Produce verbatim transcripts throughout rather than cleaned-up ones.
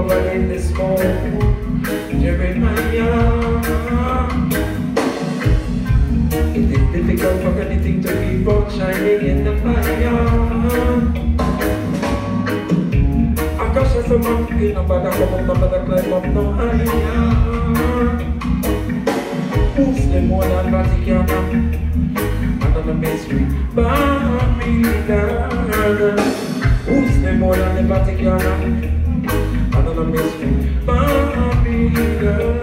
covered in the smoke. Jeremiah, it is difficult for anything to keep on shining in the fire. Gosh, as a monkey, nobody come up, nobody climb up no higher. Who's the more than Vatican? Another mystery, Babylon. Who's the more than the Vatican? Another mystery, Babylon.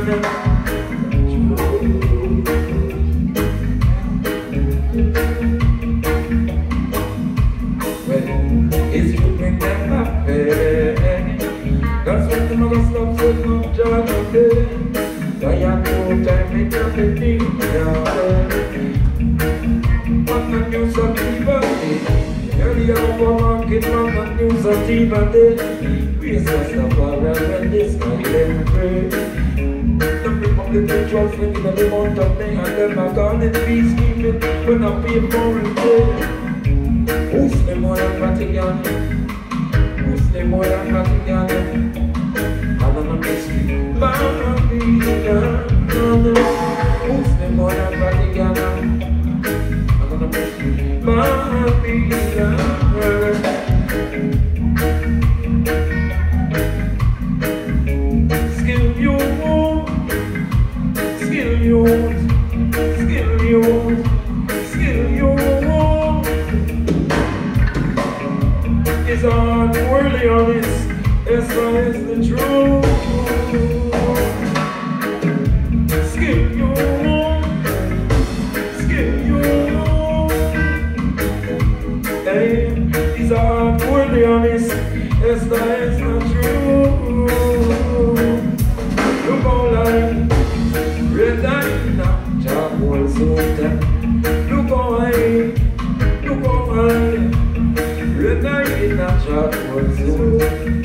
That's what the mother stops with no job of day. I have no time in the thing. What the news of T V? Earlier over market, what the news of T V? We just have a real this night and pray. The Republican trust me in the amount of day, and them are gone in peacekeeping when I pay for it. Who's the more than Vatican? Who's the more than Vatican? I don't know mystery, Babylon. Who's the more than Vatican? I don't know mystery, Babylon. Skill you, skill you, skill you, skill you. Is unworthy of this, yes, that is the truth. Skill you, skill you. Hey, is unworthy of this, yes, that is the truth. Look how like red eye now, job was so done. Look how high, look how high. Red eye in a chat was soon.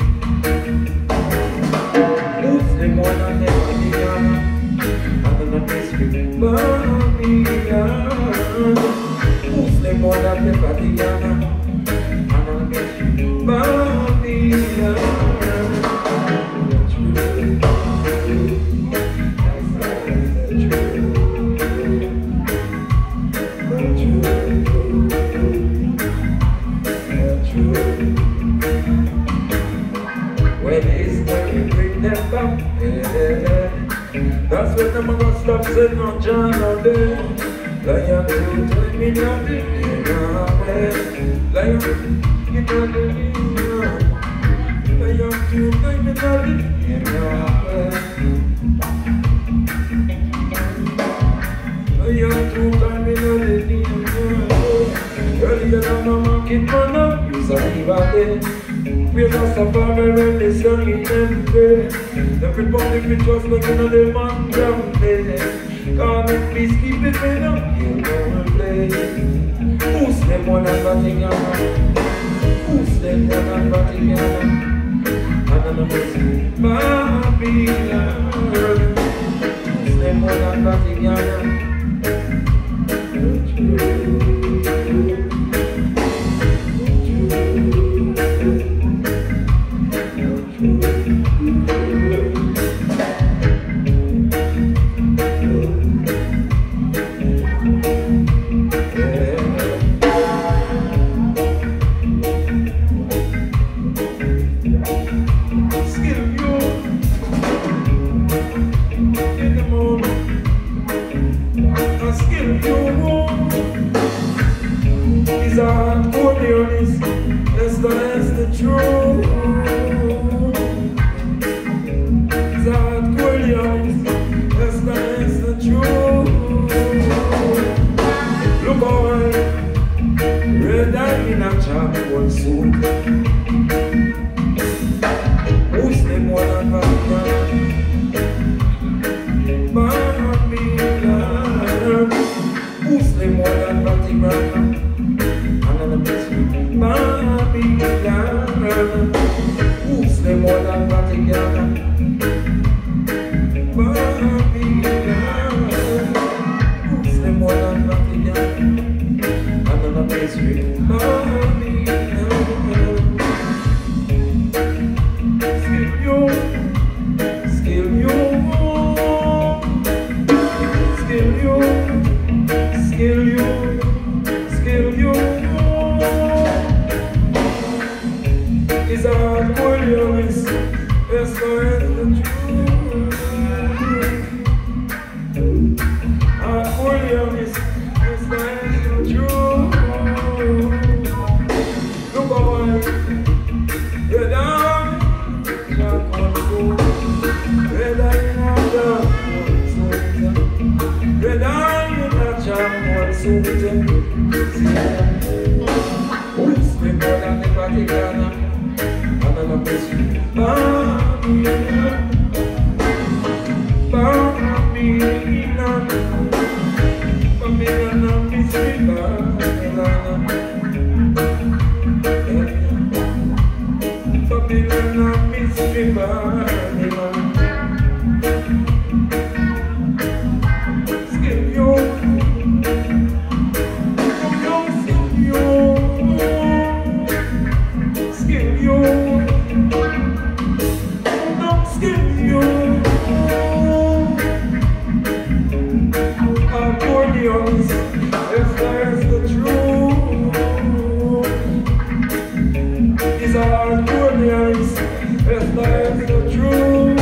Who's the more than the Vatican? And then the mystery, Babylon. Who's the more than the Vatican? And then the mystery, Babylon. When it's time you bring them back, yeah. That's when them gonna stop saying no John all day. Lion to tell me nothing, yeah. Lion, you know the name. Lion to tell me nothing, yeah. Lion to tell me nothing, yeah. Earlier than the market man up, you saw me back there. We just a farmer when the sun in them day. The Republic we trust like another man down there. Call me please keep it in up, you know play. Who's them one and Vatican? Who's them one and Vatican? Another person, Babylon. Who's them one and Vatican? Skip you. It's a hardcore lyrics. That's the truth. Hardcore lyrics. That's the truth. Look away. You're down. You're going to. You're down. You're down. You're not young. What's over there? Who's the more than the Vaticana? Another person. Babylon, Babylon, Babylon, mystery Babylon, Babylon, mystery Babylon. Skip you, don't skip you, skip you. Accordions, if there's the truth, these are accordions, if there's the truth.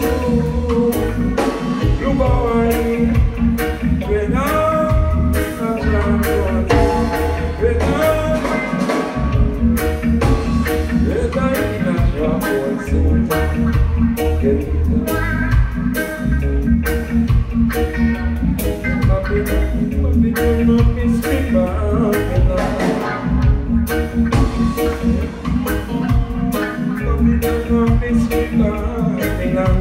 Look away, when I'm not trying to when I'm when I'm not trying to get it done. Babylon, mystery Babylon. Babylon, mystery Babylon.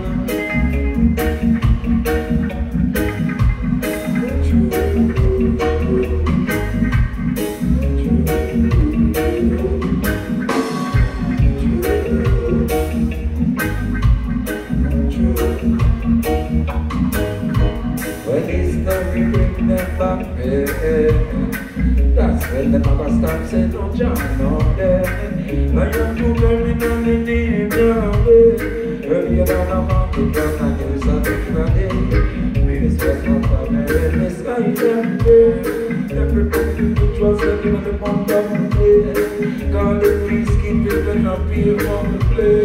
When it's done, we bring them back. That's when the mother stops saying, no, John, no, there. I am too very down in the way. Earlier than a mountain, down and you saw the day. This was not a very nice idea. Everybody which was looking at the pump of the day. God, the priest keep it when I feel on the play.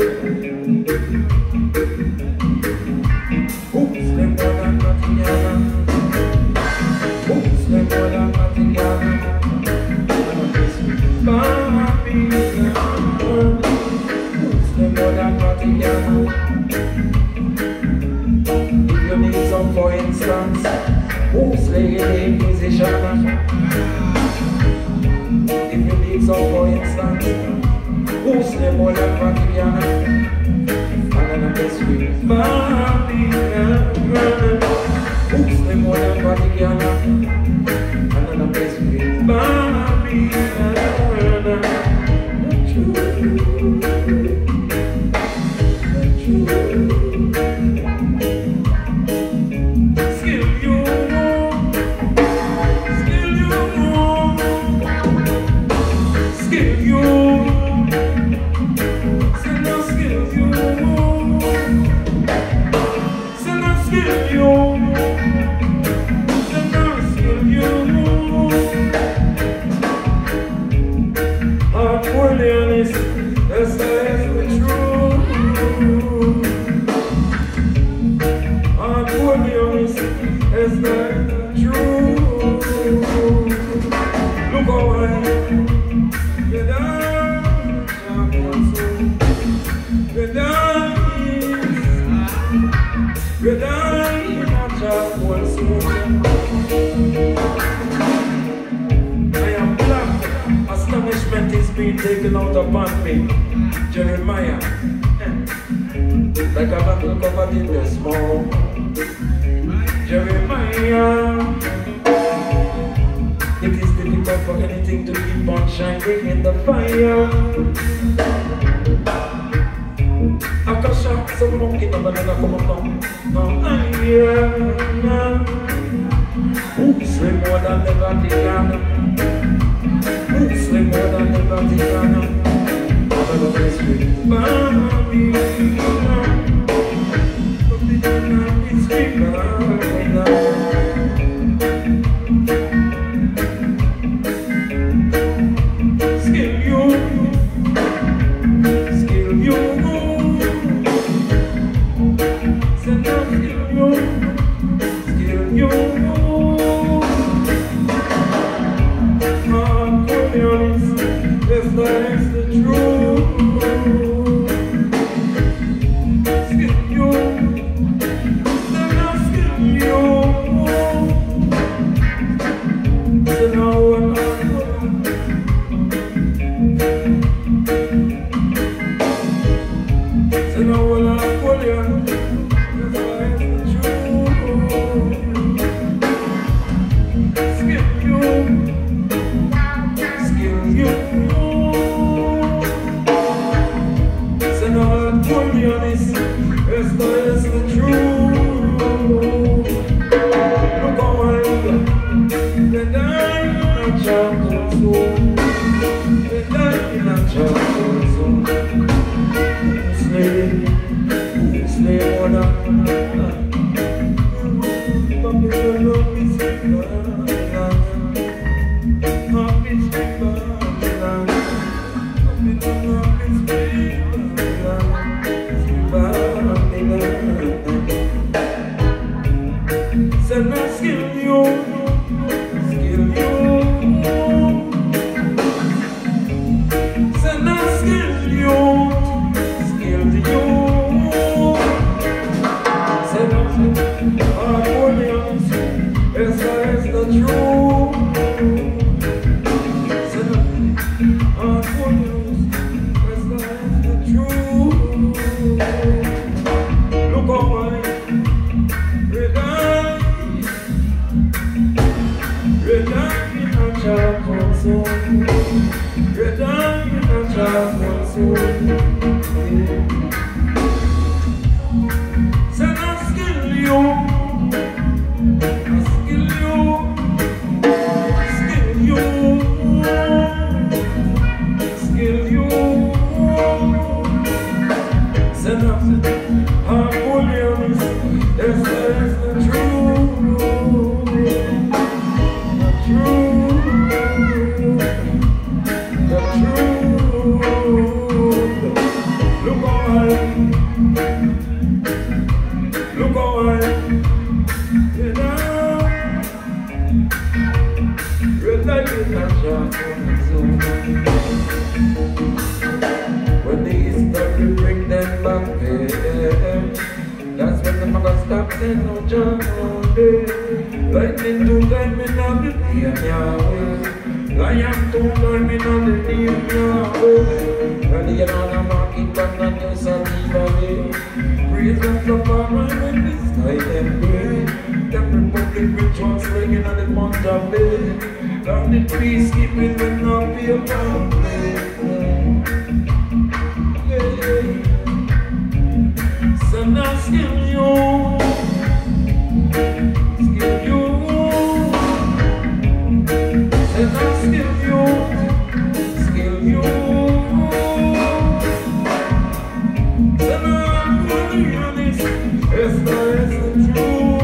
Oops, them more than nothing else. Oops, them more than nothing else. Babylon. Oops, them more than nothing else. If you need some, for instance, who's playing musician? If you need some, for instance, who's the more than Vaticana? Another mystery Babylon. Who's the more than Vaticana? Another mystery Babylon. Skill you, skill you, skill you, skill you, skill you, skill you, skill you. Accordions, that's the truth. Accordions, that's the truth. Look away, you're down, you're down, you're down, you're not just one soul. I am black. Astonishment is being taken out upon me. Jeremiah, like a battle covered in the smoke. Jeremiah, it is difficult for anything to keep on shining in the fire. Akasha, some monkey, no banana, come on, no, no, yeah. Oops, way more than the Vatican. Oops, way more than the Vatican. Another mystery Babylon. Babylon, mystery Babylon. Skill you, So now all I pull you, you find the truth. Skill you, skill you. So now I pull you on this, as far as the truth. Look how I look, then I'm not chocolate soul. Then I'm not chocolate soul. Slave, slave on up. Papi, your love is Babylon. Papi, it's Babylon. Papi, your love is Babylon. It's Babylon. So now skill you, skill you. So now skill you. When they start to bring them back, yeah, that's when them gonna stop saying no job all day. Lightning to time in on the day, Yahweh. Lion to time in on the day, Yahweh. When you get on a market, but not your Sativa. Praise and performance when the sky them gray. Them republic rituals ringing on the month of May. Down the peacekeeping will not be a problem. So now skill you, skill you. So now skill you, skill you. So now I'm putting you on this, as far as the truth.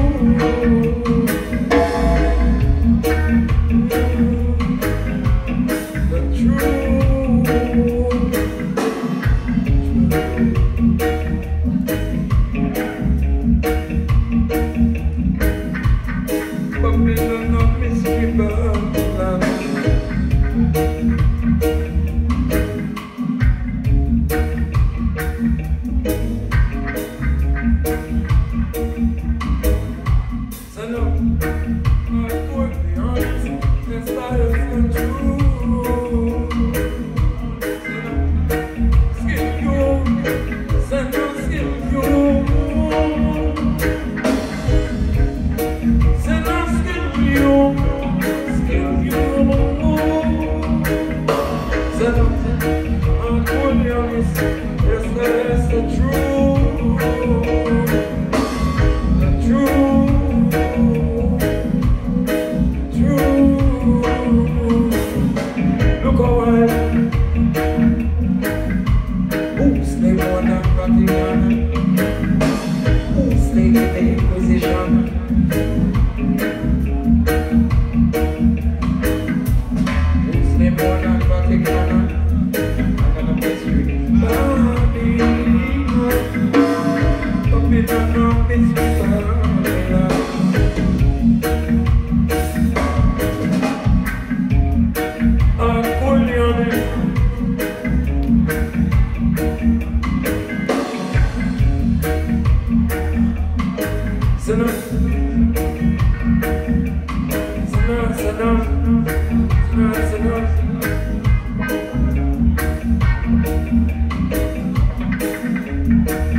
Enough.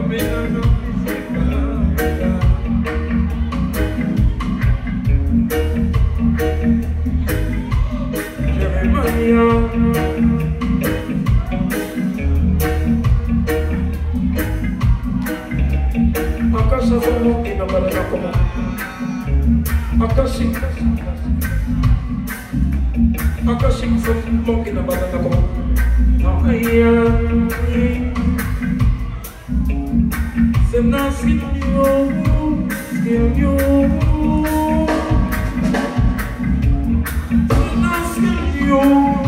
Akashing sa monkey na bata na ko. Ayan. Sana skin you, skin you. Sana skin you.